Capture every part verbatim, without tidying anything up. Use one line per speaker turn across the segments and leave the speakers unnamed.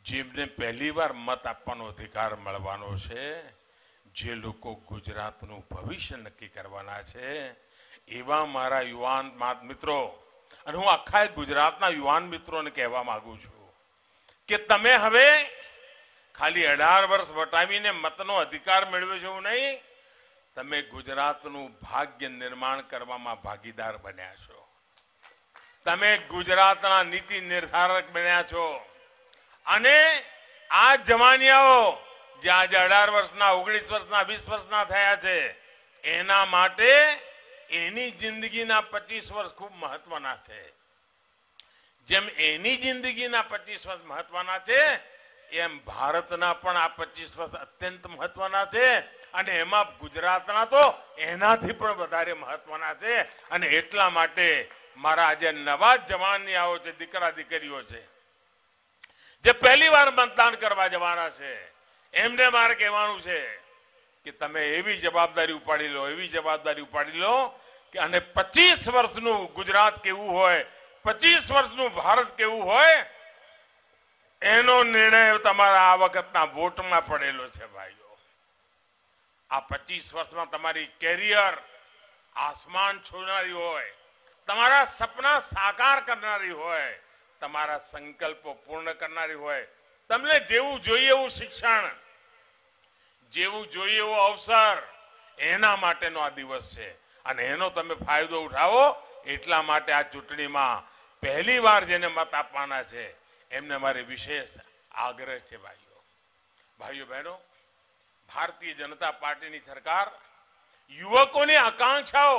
જેમને પહેલી વાર મત આપવાનો અધિકાર મળવાનો છે, જે લોકો ગુજરાતનું ભવિષ્ય નક્કી કરવાના છે, એવા મારા યુવાન મિત્રો, અને હું આખા ગુજરાતના યુવાન મિત્રોને કહેવા માંગુ છું કે તમે હવે ખાલી અઢાર વર્ષ વટાવીને મતનો અધિકાર મેળવ્યો છે એવું નહીં, તમે ગુજરાતનું ભાગ્ય નિર્માણ કરવામાં ભાગીદાર બન્યા છો. તમે ગુજરાતના નીતિ નિર્ધારક બન્યા છો. અને આ જવાનિયાઓ જે આજે અઢાર વર્ષના, ઓગણીસ વર્ષના, વીસ વર્ષના થયા છે, એના માટે એની જિંદગીના પચીસ વર્ષ ખૂબ મહત્વના છે. જેમ એની જિંદગીના પચીસ વર્ષ મહત્વના છે, એમ ભારતના પણ આ પચીસ વર્ષ અત્યંત મહત્વના છે. અને એમાં ગુજરાતના તો એનાથી પણ વધારે મહત્વના છે. અને એટલા માટે મારા જે નવા જવાનિયાઓ છે, દીકરા દીકરીઓ છે, જે પહેલી વાર મતદાન કરવા જવાના છે, એમને મારે કહેવાનું છે કે તમે એવી જવાબદારી ઉપાડી લો, એવી જવાબદારી ઉપાડી લો કે અને પચીસ વર્ષનું ગુજરાત કેવું હોય, પચીસ વર્ષનું ભારત કેવું હોય, એનો નિર્ણય તમારા આ વખતના વોટમાં પડેલો છે. ભાઈઓ, આ પચીસ વર્ષમાં તમારી કેરિયર આસમાન છોડનારી હોય, તમારા સપના સાકાર કરનારી હોય, તમારા સંકલ્પો પૂર્ણ કરનારી હોય, તમને જેવું જોઈએ એવું શિક્ષણ, જેવું જોઈએ એવો અવસર, એના માટેનો આ દિવસ છે. અને એનો તમે ફાયદો ઉઠાવો. એટલા માટે આ ચૂંટણીમાં પહેલી વાર જેને મત આપવાના છે, એમને મારે વિશેષ આગ્રહ છે. ભાઈઓ ભાઈઓ બહેનો, ભારતીય જનતા પાર્ટીની સરકાર યુવકોની આકાંક્ષાઓ,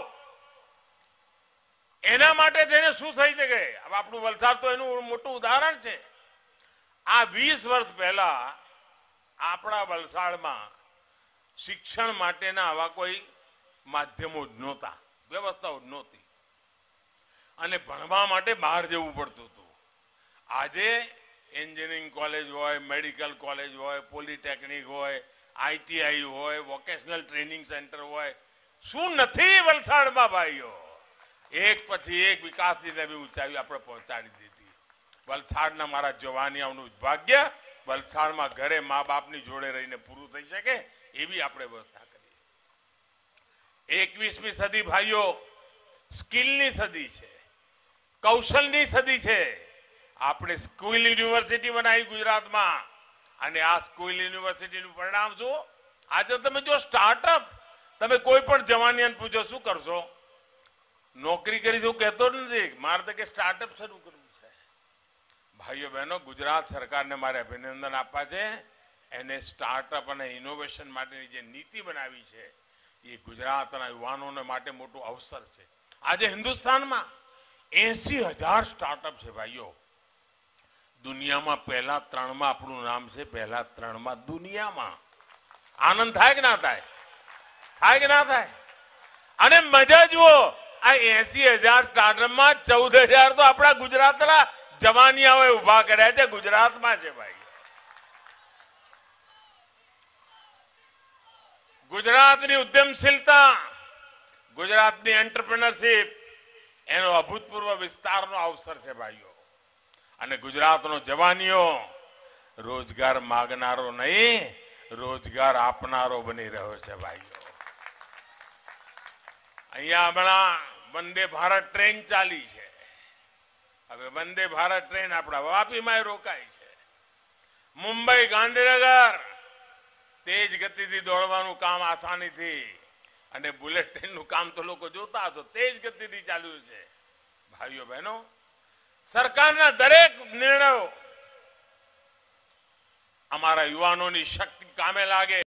એના માટે થઈને શું થઈ શકે. હવે આપણું વલસાડ તો એનું મોટું ઉદાહરણ છે. આ વીસ વર્ષ પહેલા આપણા વલસાડમાં શિક્ષણ માટેના આવા કોઈ માધ્યમો જ નહોતા, વ્યવસ્થાઓ જ નહોતી, અને ભણવા માટે બહાર જવું પડતું હતું. આજે એન્જિનિયરિંગ કોલેજ હોય, મેડિકલ કોલેજ હોય, પોલિટેકનિક હોય, આઈટીઆઈ હોય, વોકેશનલ ટ્રેનિંગ સેન્ટર હોય, શું નથી વલસાડમાં. ભાઈઓ, એક પછી એક વિકાસની નવી ઊંચાઈ આપણે પહોંચાડી દીધી. વલસાડના મારા જવાનિયાઓનું ભાગ્ય વલસાડમાં ઘરે મા બાપની જોડે રહીને પૂરું થઈ શકે એવી આપણે વ્યવસ્થા કરી. એકવીસમી સદી ભાઈઓ સ્કિલની સદી છે, કૌશલની સદી છે. આપણે સ્કિલ યુનિવર્સિટી બનાવી ગુજરાતમાં, અને આ સ્કિલ યુનિવર્સિટીનું પરિણામ શું? આજે તમે જો સ્ટાર્ટઅપ, તમે કોઈ પણ જવાનિયાને પૂછો શું કરશો, નોકરી કરીશું કહેતો જ નથી, મારે તો કે સ્ટાર્ટઅપ શરૂ કરવું છે. ભાઈઓ બહેનો, ગુજરાત સરકારને મારે અભિનંદન આપવા છે. એને સ્ટાર્ટઅપ અને ઇનોવેશન માટેની જે નીતિ બનાવી છે, એ ગુજરાતના યુવાનોને માટે મોટું અવસર છે. આજે હિન્દુસ્તાનમાં એસી હજાર સ્ટાર્ટઅપ છે. ભાઈઓ, દુનિયામાં પહેલા ત્રણમાં આપણું નામ છે, પહેલા ત્રણમાં દુનિયામાં. આનંદ થાય કે ના થાય? થાય કે ના થાય? અને મજા જુઓ, આ એસી હજાર સ્ટાર્ટઅપમાં ચૌદ હજાર તો આપણા ગુજરાતના જવાનિયાઓએ ઉભા કર્યા છે, ગુજરાતમાં છે. ભાઈ, ગુજરાતની ઉદ્યમશીલતા, ગુજરાતની એન્ટરપ્રિનરશિપ, એનો અભૂતપૂર્વ વિસ્તારનો અવસર છે. ભાઈઓ, અને ગુજરાતનો જવાનીઓ રોજગાર માગનારો નહીં, રોજગાર આપનારો બની રહ્યો છે. ભાઈઓ, અહીંયા હમણાં વંદે ભારત ટ્રેન ચાલી છે. હવે વંદે ભારત ટ્રેન આપણા વાપીમાં રોકાય છે. મુંબઈ ગાંધીનગર તેજ ગતિથી દોડવાનું કામ આસાનીથી, અને બુલેટ ટ્રેનનું કામ તો લોકો જોતા હશો, તેજ ગતિથી ચાલ્યું છે. ભાઈઓ બહેનો, સરકારના દરેક નિર્ણયો અમારા યુવાનોની શક્તિ કામે લાગે.